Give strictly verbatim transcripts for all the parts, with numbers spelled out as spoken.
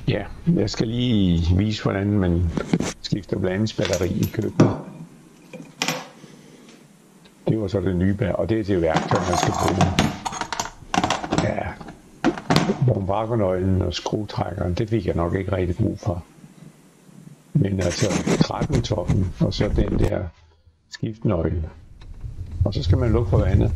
Ja, jeg skal lige vise, hvordan man skifter blandingsbatteri i køkkenet. Det var så det nye batteri, og det er det værktøj, man skal bruge. Ja, bombarkonøglen og skruetrækkeren, det fik jeg nok ikke rigtig brug for. Men altså tretten toppen, og så den der skiftnøgle. Og så skal man lukke for vandet.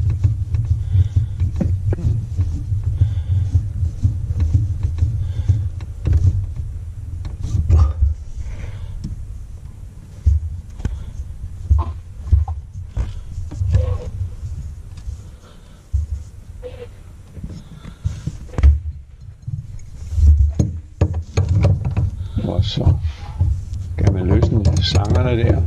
Og så kan man løsne slangerne der.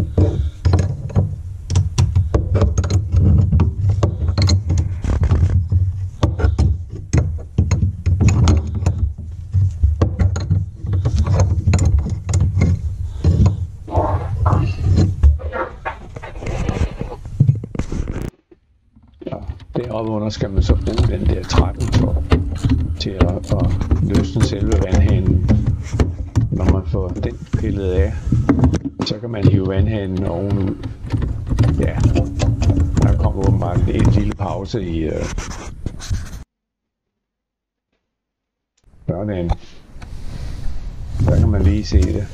Deroppe under skal man så bruge den der tretten top til at, at løsne selve vandhanen. Når man får den pillet af, så kan man hive vandhanen ovenud. Ja, der kommer åbenbart en lille pause i uh, børnehanen. Der kan man lige se det.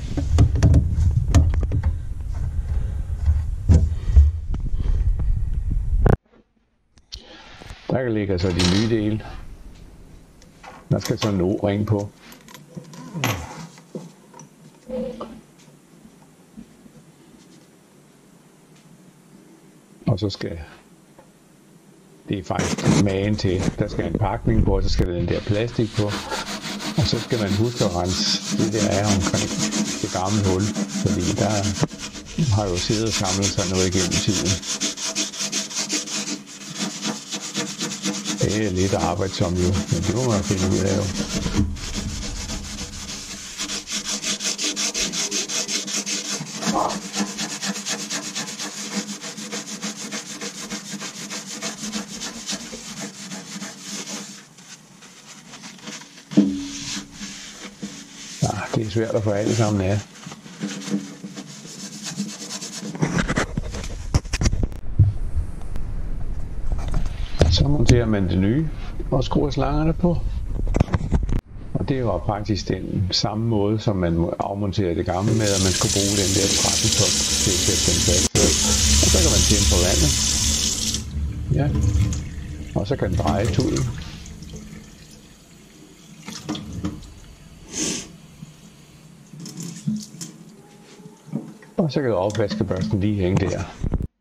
Der ligger så de nye dele. Der skal så en O-ring på. Og så skal det er faktisk magen til. Der skal en pakning på, og så skal der den der plastik på. Og så skal man huske at rense det der er omkring det gamle hul, fordi der har jo siddet og samlet sig noget igennem tiden. Det er lidt arbejdsomt jo, men det må man finde ud af jo. Ja, det er svært at få alle sammen af. Så monterer man det nye og skruer slangerne på. Og det var faktisk den samme måde, som man afmonterer det gamle med, at man skulle bruge den der tretten top til at sætte den fast. Og så kan man tænde på vandet. Ja. Og så kan den dreje tuden. Og så kan opvaskebørsten lige hænge der.